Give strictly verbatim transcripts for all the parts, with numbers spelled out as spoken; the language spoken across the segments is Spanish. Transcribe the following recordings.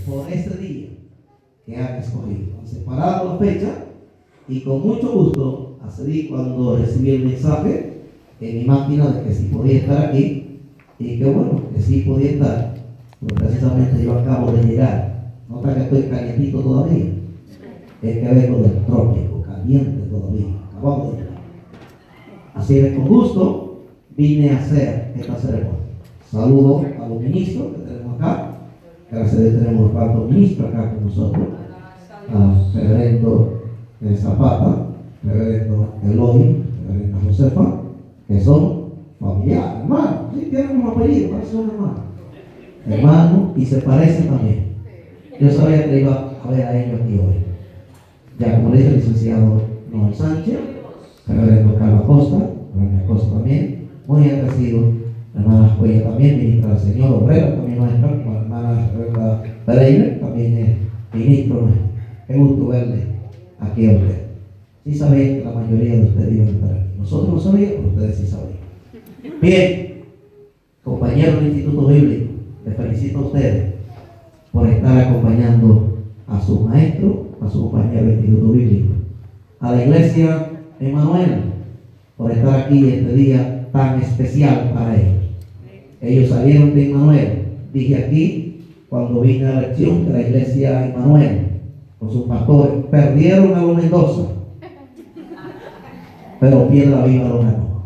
por ese día que han escogido. Han separado la fecha y con mucho gusto accedí cuando recibí el mensaje en mi máquina de que sí podía estar aquí y que bueno, que sí podía estar, pero precisamente yo acabo de llegar. Nota que estoy calientito todavía. Es que vengo del trópico, caliente todavía. Acabamos de llegar. Así que con gusto vine a hacer esta ceremonia. Saludo a los ministros que tenemos acá. Gracias a Dios tenemos cuatro ministros acá con nosotros. A reverendo Zapata, reverendo Eloy, reverendo Josefa, que son familiares, hermanos. Sí, tienen un apellido, pero son hermanos. Hermanos, y se parecen también. Yo sabía que iba a ver a ellos aquí hoy. Ya como le dije, el licenciado Noel Sánchez, reverendo Carlos Costa, reverendo Costa también, muy agradecido. La hermana Joya también, ministra del Señor, Obrera también maestra, la hermana Reverenda Pereira también es ministro. Qué gusto verle aquí a usted. Sí sabía que la mayoría de ustedes iban a estar aquí. Nosotros no sabíamos, pero ustedes sí sabían. Bien, compañeros del Instituto Bíblico, les felicito a ustedes por estar acompañando a su maestro, a su compañero del Instituto Bíblico, a la iglesia Emmanuel, por estar aquí este día tan especial para ellos. Ellos salieron de Emmanuel. Dije aquí, cuando vine a la lección de la iglesia Emmanuel, con sus pastores, perdieron a los Mendoza, pero Piedra Viva lo ganó.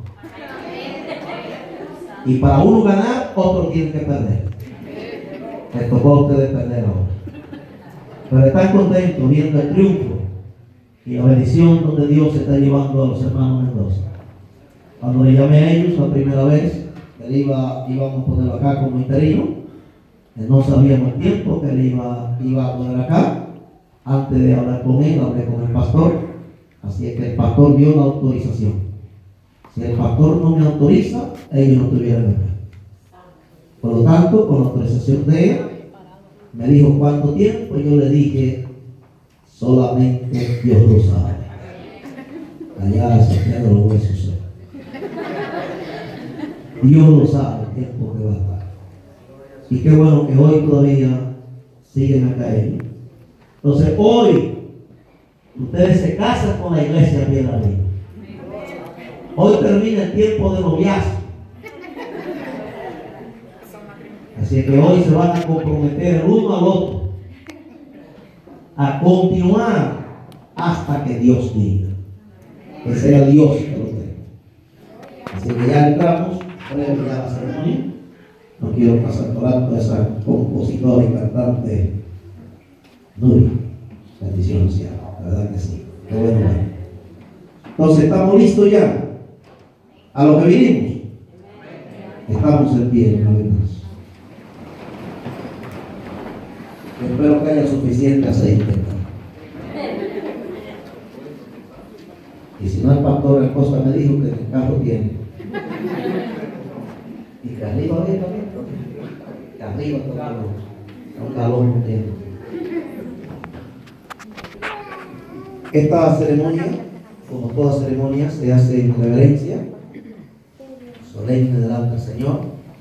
Y para uno ganar, otro tiene que perder. Les tocó a ustedes perder ahora. Pero están contentos viendo el triunfo y la bendición donde Dios está llevando a los hermanos Mendoza. Cuando le llamé a ellos la primera vez, él iba, íbamos a ponerlo acá como interino. No sabíamos el tiempo que él iba, iba a poner acá. Antes de hablar con él, hablé con el pastor. Así es que el pastor dio la autorización. Si el pastor no me autoriza, ellos no estuvieran acá. Por lo tanto, con la autorización de él, me dijo cuánto tiempo. Yo le dije, solamente Dios lo sabe. Allá se quedan los huesos. Dios lo sabe el tiempo que va a estar. Y qué bueno que hoy todavía siguen acá ellos. Entonces hoy ustedes se casan con la iglesia Piedra Viva. Hoy termina el tiempo de noviazgo. Así que hoy se van a comprometer el uno al otro a continuar hasta que Dios diga que sea Dios que lo tenga. Así que ya entramos. Previo ya la ceremonia. No quiero pasar por alto a esa compositora y cantante Nuri. Bendición sea, la verdad que sí. Qué bueno, bueno. Entonces, ¿estamos listos ya? A lo que vinimos. Estamos en pie, una vez más. Espero que haya suficiente aceite. Y si no, el pastor el Costa me dijo que el carro tiene. Y que arriba había también, que arriba todavía un calor que tiene. Esta ceremonia, como toda ceremonia, se hace en reverencia solemne delante del Señor,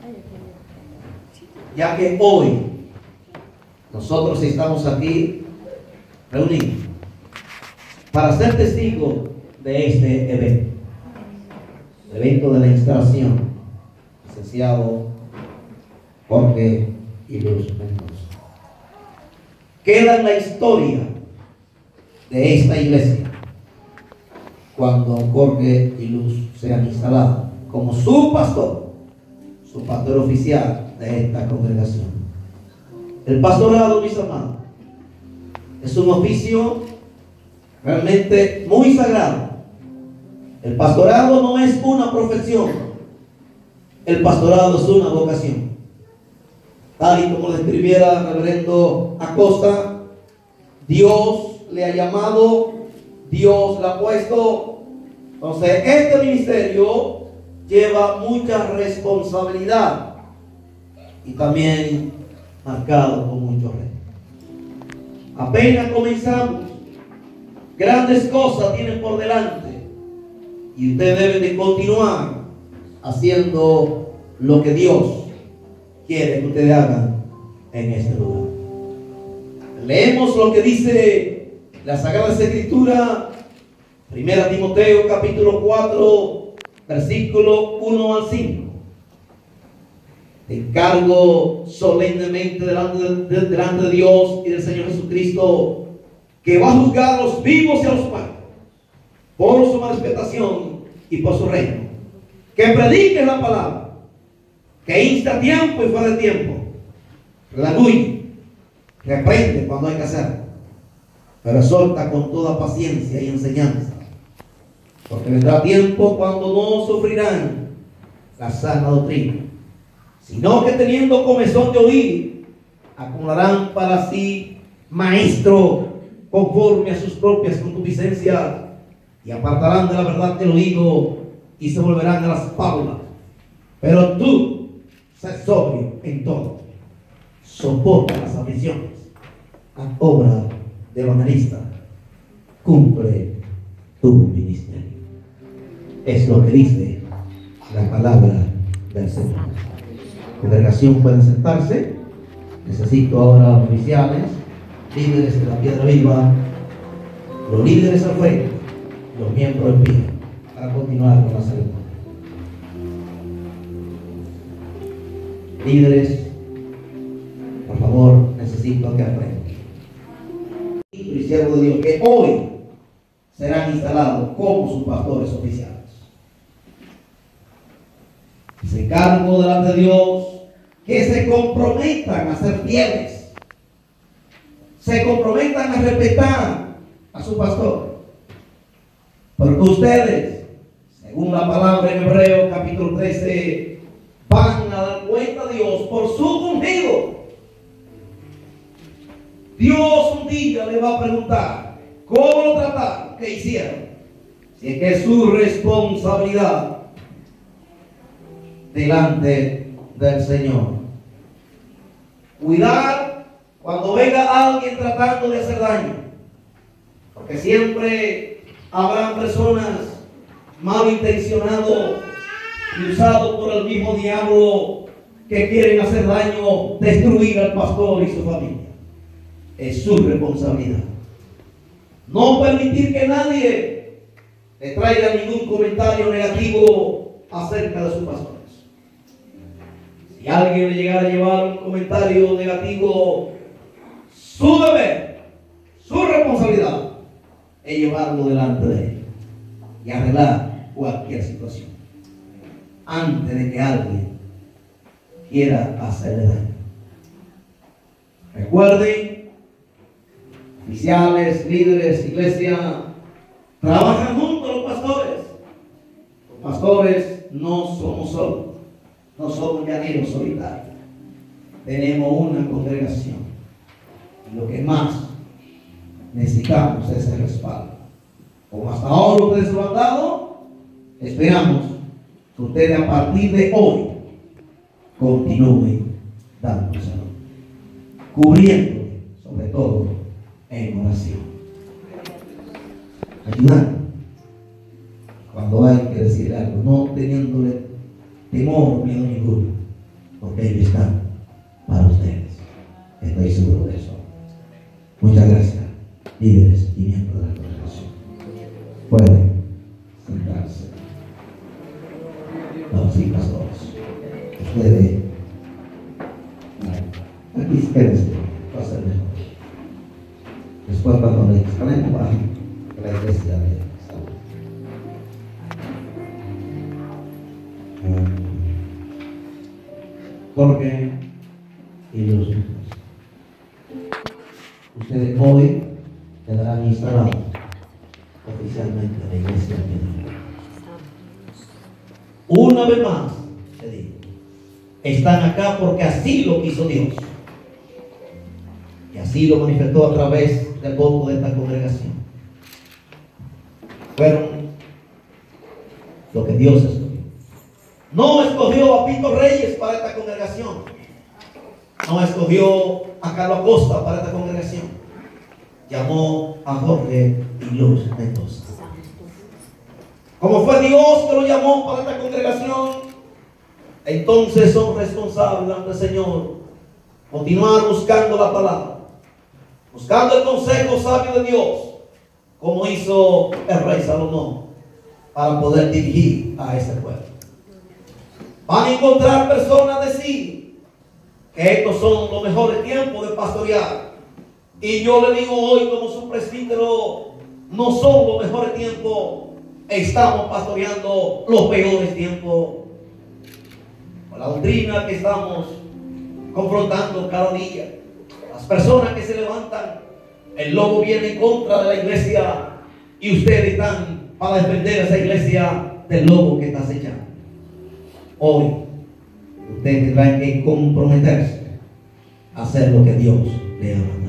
ya que hoy nosotros estamos aquí reunidos para ser testigos de este evento, el evento de la instalación, licenciado Jorge y Luz Mendoza. Queda en la historia de esta iglesia cuando Jorge y Luz sean instalados como su pastor, su pastor oficial de esta congregación. El pastorado, mis hermanos, es un oficio realmente muy sagrado. El pastorado no es una profesión, el pastorado es una vocación. Tal y como describiera el reverendo Acosta, Dios le ha llamado, Dios le ha puesto. Entonces, este ministerio lleva mucha responsabilidad y también marcado con mucho reto. Apenas comenzamos, grandes cosas tienen por delante y ustedes deben de continuar haciendo lo que Dios quiere que ustedes hagan en este lugar. Leemos lo que dice la Sagrada Escritura, Primera Timoteo capítulo cuatro, versículo uno al cinco. Te encargo solemnemente delante de, de, delante de Dios y del Señor Jesucristo, que va a juzgar a los vivos y a los muertos por su manifestación y por su reino, que prediques la palabra, que insta a tiempo y fuera de tiempo, redarguye, reprende cuando hay que hacerlo, pero exhorta con toda paciencia y enseñanza, porque vendrá tiempo cuando no sufrirán la sana doctrina, sino que teniendo comezón de oír, acumularán para sí maestro conforme a sus propias concupiscencias, y apartarán de la verdad del oído y se volverán a las fábulas. Pero tú, sé sobrio en todo, soporta las aflicciones, haz obra de evangelista, cumple tu ministerio. Es lo que dice la palabra del Señor. Congregación, pueden sentarse. Necesito ahora oficiales, líderes de la Piedra Viva, los líderes al frente, los miembros en pie, para continuar con la ceremonia. Líderes, por favor, necesito que aprendan. Y siervos de Dios que hoy serán instalados como sus pastores oficiales. Se encargo delante de Dios que se comprometan a ser fieles, se comprometan a respetar a su pastor, porque ustedes, según la palabra en Hebreo capítulo trece, van a dar cuenta a Dios por su ungido. Dios un día le va a preguntar cómo lo trataron, qué hicieron, si es que es su responsabilidad delante del Señor. Cuidar cuando venga alguien tratando de hacer daño, porque siempre habrán personas malintencionados y usados por el mismo diablo que quieren hacer daño, destruir al pastor y su familia. Es su responsabilidad. No permitir que nadie le traiga ningún comentario negativo acerca de sus pastores. Si alguien le llegara a llevar un comentario negativo, su deber, su responsabilidad es llevarlo delante de él y arreglar cualquier situación antes de que alguien quiera hacerle daño. Recuerden, oficiales, líderes, iglesia, trabajan juntos los pastores. Los pastores no somos solos, no somos llaneros solitarios. Tenemos una congregación y lo que más necesitamos es el respaldo. Como hasta ahora ustedes lo han dado, esperamos que ustedes a partir de hoy continúen dándoselo, cubriéndole sobre todo en oración, ayudando cuando hay que decir algo, no teniéndole temor, miedo ninguno, porque ellos están para ustedes. Estoy seguro de eso. Muchas gracias, líderes y miembros de la congregación. Pueden sentarse. No, sí, pastores. Ustedes, aquí quédense, va a ser mejor. Después, cuando le exponemos, va a la iglesia de salud. Porque ellos, ustedes hoy quedarán instalados oficialmente en la iglesia de una vez más, te digo, están acá porque así lo quiso Dios. Y así lo manifestó a través del voto de esta congregación. Fueron lo que Dios escogió. No escogió a Pito Reyes para esta congregación. No escogió a Carlos Acosta para esta congregación. Llamó a Jorge y Luz Mendoza. Como fue Dios que lo llamó para esta congregación, entonces son responsables ante el Señor continuar buscando la palabra, buscando el consejo sabio de Dios, como hizo el rey Salomón, para poder dirigir a ese pueblo. Van a encontrar personas decir que estos son los mejores tiempos de pastorear. Y yo le digo hoy, como su presbítero, no son los mejores tiempos. Estamos pastoreando los peores tiempos. Con la doctrina que estamos confrontando cada día, las personas que se levantan, el lobo viene en contra de la iglesia y ustedes están para defender a esa iglesia del lobo que está acechando. Hoy ustedes tendrán que comprometerse a hacer lo que Dios le ha mandado.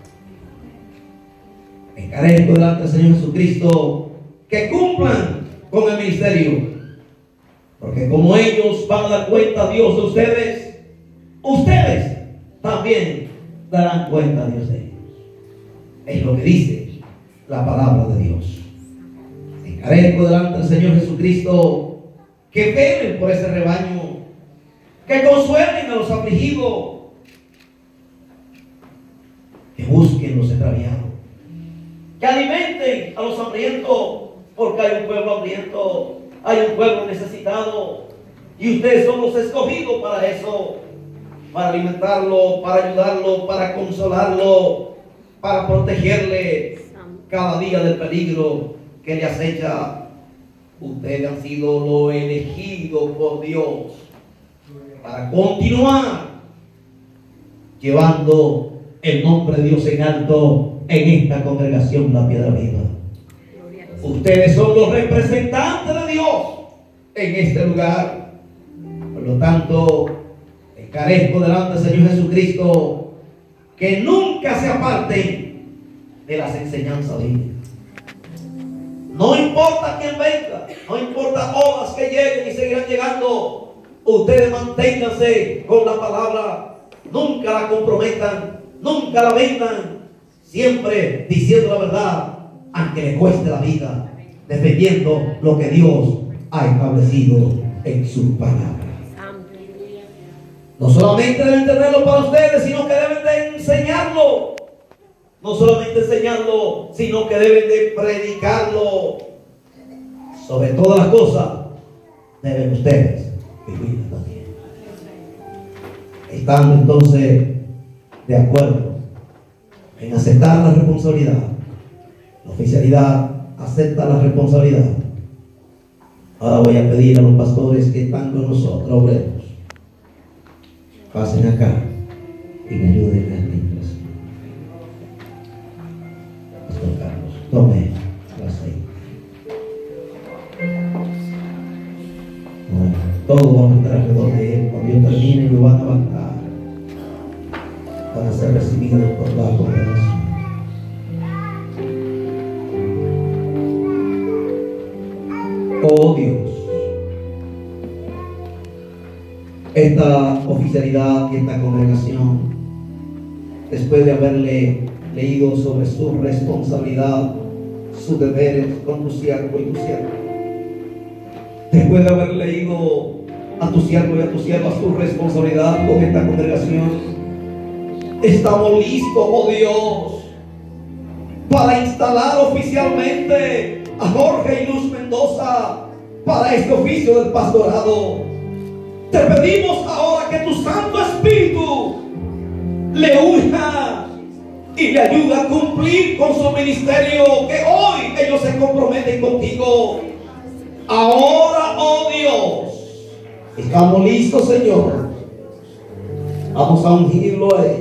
Encarezco delante del Señor Jesucristo que cumplan con el ministerio, porque como ellos van a dar cuenta a Dios de ustedes, ustedes también darán cuenta a Dios de ellos. Es lo que dice la palabra de Dios. Encarezco delante del Señor Jesucristo que velen por ese rebaño, que consuelen a los afligidos, que busquen los extraviados, que alimenten a los hambrientos, porque hay un pueblo hambriento, hay un pueblo necesitado, y ustedes son los escogidos para eso, para alimentarlo, para ayudarlo, para consolarlo, para protegerle cada día del peligro que le acecha. Ustedes han sido los elegidos por Dios para continuar llevando el nombre de Dios en alto en esta congregación La Piedra Viva. Ustedes son los representantes de Dios en este lugar. Por lo tanto, encarezco delante del Señor Jesucristo que nunca se aparten de las enseñanzas bíblicas. No importa quién venga, no importa olas que lleguen y seguirán llegando, ustedes manténganse con la palabra, nunca la comprometan, nunca la vendan, siempre diciendo la verdad, aunque le cueste la vida, defendiendo lo que Dios ha establecido en su palabra. No solamente deben tenerlo para ustedes, sino que deben de enseñarlo. No solamente enseñarlo, sino que deben de predicarlo. Sobre todas las cosas, deben ustedes vivirlo también. Estando entonces de acuerdo en aceptar la responsabilidad, la oficialidad acepta la responsabilidad. Ahora voy a pedir a los pastores que están con nosotros, obreros, pasen acá y me ayuden a administrar. Pastor Carlos, tome el aceite. Bueno, todos vamos a estar alrededor de él. Cuando yo termine, lo van a levantar. Van a ser recibidos por la congregación. Oh Dios, esta oficialidad y esta congregación, después de haberle leído sobre su responsabilidad, sus deberes con tu siervo y tu sierva, después de haber leído a tu siervo y a tu sierva su responsabilidad con esta congregación, estamos listos, oh Dios, para instalar oficialmente a Jorge y Luz Mendoza para este oficio del pastorado. Te pedimos ahora que tu Santo Espíritu le unja y le ayude a cumplir con su ministerio, que hoy ellos se comprometen contigo. Ahora, oh Dios, estamos listos, Señor. Vamos a ungirlo a él.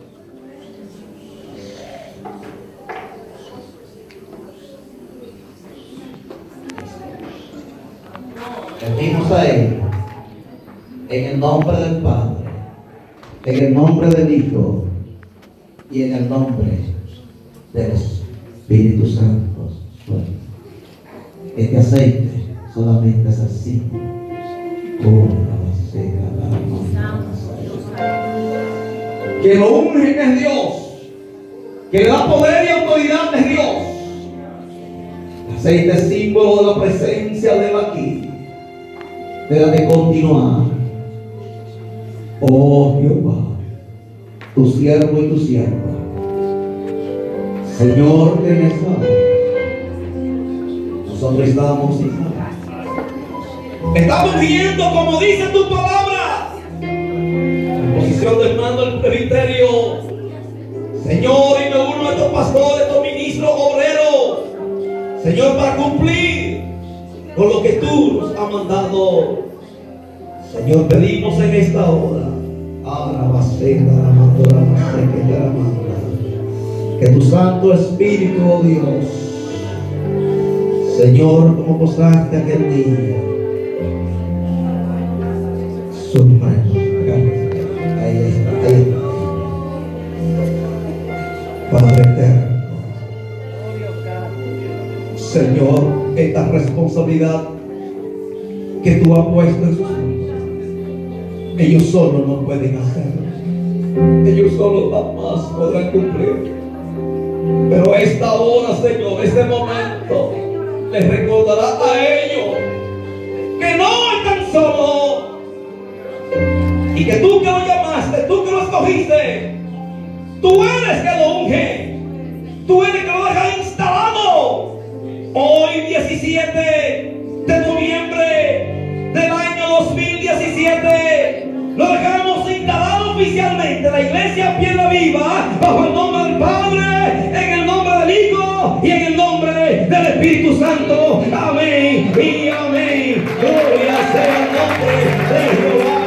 Pedimos a él, en el nombre del Padre, en el nombre del Hijo y en el nombre del Espíritu Santo. Bueno, este aceite solamente es así. Que lo ungen es Dios, que le da poder y autoridad es Dios. El aceite es símbolo de la presencia de él aquí. Debe de continuar. Oh Jehová, tu siervo y tu sierva Señor, en esta hora nosotros estamos estamos viendo, como dice tu palabra, en posición de mando del presbiterio, Señor, y me uno a estos pastores, estos ministros, obreros, Señor, para cumplir con lo que tú nos has mandado. Señor, pedimos en esta hora que tu Santo Espíritu, oh Dios, Señor, como postraste aquel día, su mano, ahí está, ahí está, Padre eterno, Señor, esta responsabilidad que tú has puesto en sus manos, ellos solos no pueden hacerlo, ellos solos jamás podrán cumplir. Pero esta hora, Señor, este momento, les recordará a ellos que no están solos y que tú que lo llamaste, tú que lo escogiste, tú eres que lo unge, tú eres que lo deja instalado. Hoy, diecisiete de noviembre del año dos mil diecisiete, lo dejamos instalado oficialmente la iglesia Piedra Viva, bajo el nombre del Padre, en el nombre del Hijo y en el nombre del Espíritu Santo. Amén y amén. Gloria sea el nombre de Jehová.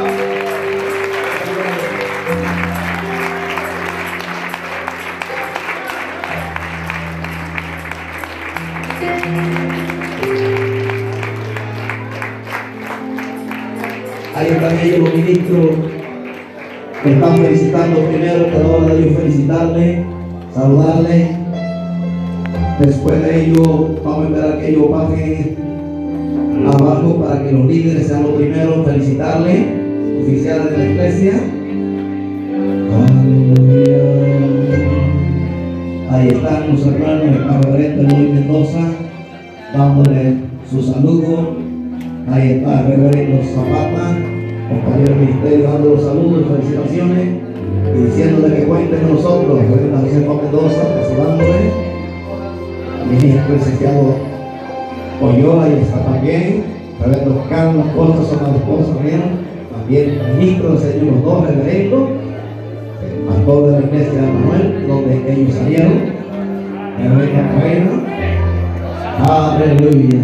Ahí están ellos, los ministros, que están felicitando primero, que ahora de ellos felicitarle, saludarle. Después de ello, vamos a esperar que ellos bajen abajo para que los líderes sean los primeros en felicitarle, oficiales de la iglesia. Aleluya. Ahí están los hermanos, el reverendo Luis Mendoza, dándole su saludo. Ahí está el reverendo Zapata, compañero del ministerio, dando los saludos, felicitaciones y diciéndole que cuenten con nosotros. El reverendo José Mendoza, saludándole. Ministro licenciado Oyola, y está también el reverendo Carlos Costa, son las esposas, también ministro del Señor, los dos reverendos, el pastor de la iglesia de Manuel, donde ellos salieron, el reverendo Reina. Aleluya.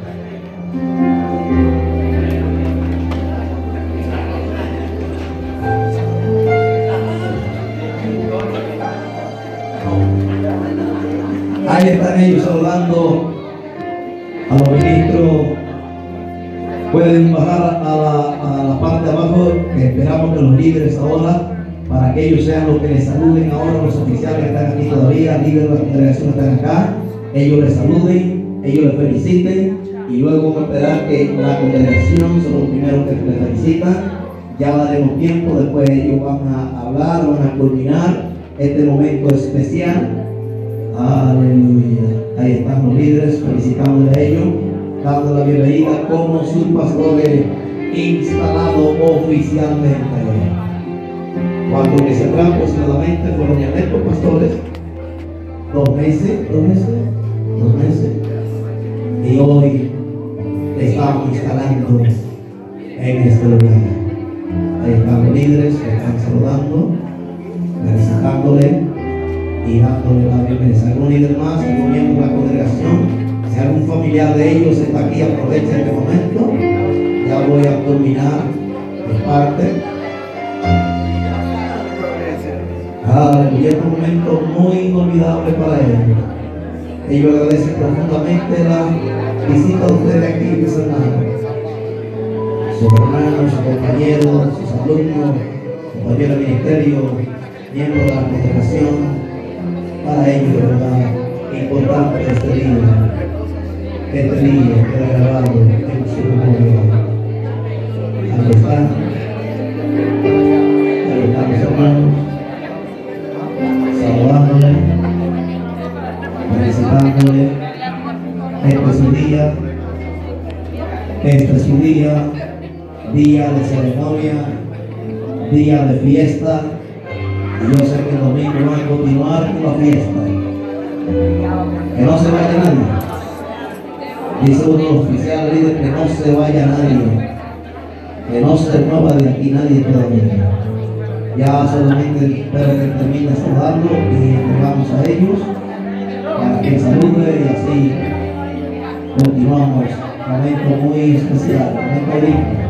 Ahí están ellos saludando a los ministros. Pueden bajar a la, a la parte de abajo, que esperamos que los líderes ahora, para que ellos sean los que les saluden ahora, los oficiales que están aquí todavía, líderes de la congregación que están acá, ellos les saluden, ellos les feliciten, y luego vamos a esperar que la congregación son los primeros que les felicitan. Ya daremos tiempo, después ellos van a hablar, van a culminar este momento especial. Aleluya. Ahí están los líderes, felicitamos a ellos, dando la bienvenida como sus pastores instalados oficialmente. Cuando que se trajo aproximadamente fueron ya estos pastores, dos meses, dos meses, dos meses, y hoy estamos instalando en este lugar. Ahí están los líderes que están saludando, felicitándole y dándole la bienvenida. Si algún líder más, algún miembro de la congregación, si algún familiar de ellos está aquí, aprovecha este momento. Ya voy a terminar mi parte. Aleluya, es un momento muy inolvidable para ellos. Ellos agradecen profundamente la visita de ustedes aquí, mis hermanos, sus hermanos, sus compañeros, sus alumnos, compañeros de ministerio, miembros de la congregación. Para ellos, de verdad, importante este día. Este día queda grabado en su memoria. Ahí están. Ahí están los hermanos, saludándole, felicitándole. Este es su día. Este es su día. Día de ceremonia, día de fiesta. Y yo sé que el domingo van a continuar con la fiesta. Que no se vaya nadie. Dice uno oficial líder que no se vaya nadie. Que no se mueva de aquí nadie todavía. Ya solamente espero que termine de saludarlo y entregamos a ellos para que salude y así continuamos. Momento muy especial, momento lindo.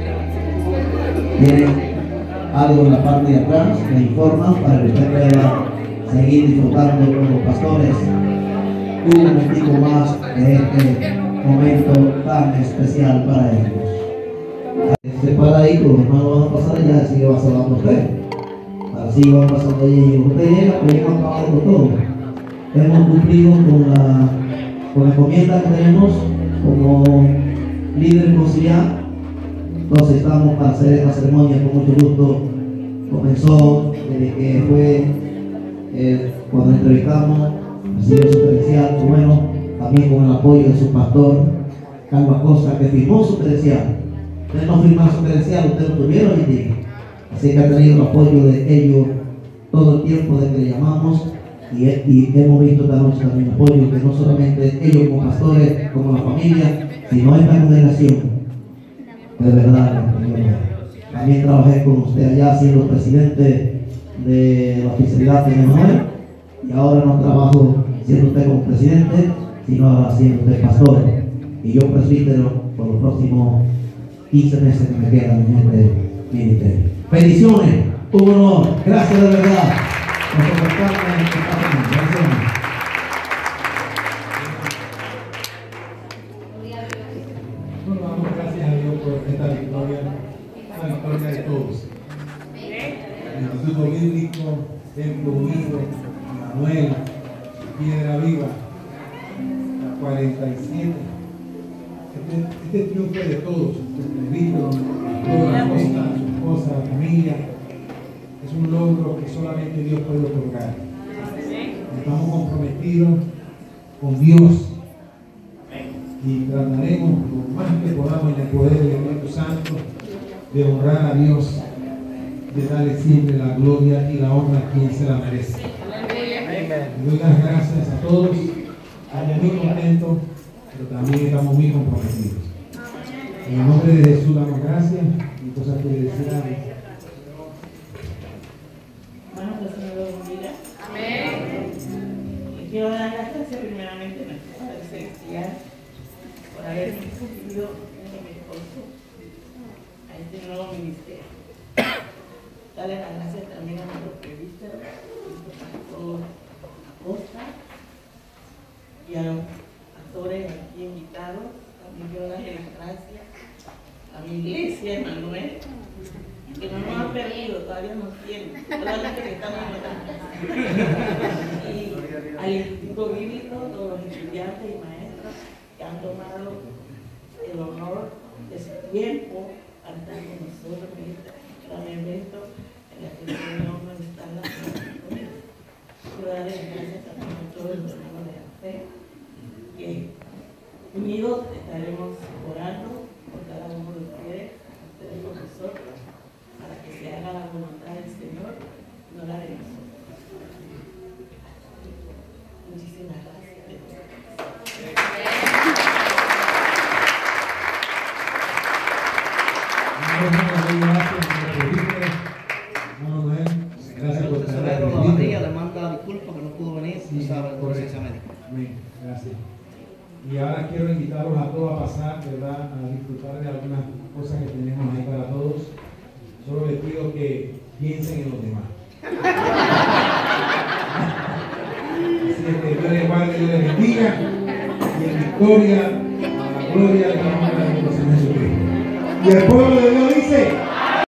Tienen algo en la parte de atrás, me informan para que usted pueda seguir disfrutando con los pastores un momentico más de este momento tan especial para ellos. Separadito, no van a pasar allá, así que va saludando usted. Así van pasando allí. Usted llega, pues hemos acabado con todo. Hemos cumplido con la, con la encomienda que tenemos como líder conciliar. Entonces estamos para hacer esta ceremonia con mucho gusto. Comenzó desde que fue eh, cuando entrevistamos, recibió su credencial, bueno, también con el apoyo de su pastor, Carlos Acosta, que firmó su credencial. Usted no firmó su credencial, usted lo tuvieron hoy día. Así que ha tenido el apoyo de ellos todo el tiempo de que le llamamos y, y hemos visto esta noche también apoyo que no solamente ellos como pastores, como la familia, sino esta congregación. De verdad, también trabajé con usted allá siendo presidente de la oficialidad de Emanuel y ahora no trabajo siendo usted como presidente, sino ahora siendo usted pastor y yo presbítero por los próximos quince meses que me quedan en este ministerio. Bendiciones, un honor, gracias de verdad por soportarme en este camino. Bueno, damos gracias a Dios por esta victoria, la victoria de todos. El Instituto Bíblico, Templo Unido, Emanuel, Piedra Viva, la cuarenta y siete. Este, este triunfo es de todos, el presbítero, toda la costa, su esposa, la familia. Es un logro que solamente Dios puede otorgar. Estamos comprometidos con Dios y trataremos lo más que podamos en el poder del Espíritu Santo de honrar a Dios, de darle siempre la gloria y la honra a quien se la merece. Le doy las gracias a todos, estamos muy contentos, pero también estamos muy comprometidos. En el nombre de Jesús damos gracias y cosas que desear. Hermanos, el Señor los bendiga. Amén. Y quiero dar las gracias primeramente a nuestro Padre Celestial por haberme escogido en mi esposo a este nuevo ministerio. Darle las gracias también a nuestro presbítero, a nuestro pastor Acosta y a los pastores aquí invitados. También quiero darle las gracias a mi iglesia, Emanuel, que no nos han perdido, todavía nos tienen, solamente que estamos en otra casa. Y al Instituto Bíblico, todos los estudiantes y maestros que han tomado el honor de su tiempo para estar con nosotros en este gran evento en el que el Señor nos está dando. Quiero darle las gracias también a todos los hermanos de la fe, que unidos estaremos orando por cada uno de ustedes, ustedes con nosotros, para que se haga la voluntad del Señor, no la de nosotros. Muchísimas gracias. Gracias por estar aquí. Le manda disculpas que no pudo venir, Sí, sabe por correcto. esa médica. Amén. Gracias. Y ahora quiero invitarlos a todos a pasar, ¿verdad?, a disfrutar de algunas cosas que tenemos ahí para todos. Solo les pido que piensen en los demás. Así es que Dios les guarde, Dios les bendiga. Y en victoria, a la gloria de la honra de nuestro Señor Jesucristo. Y el pueblo de Dios dice.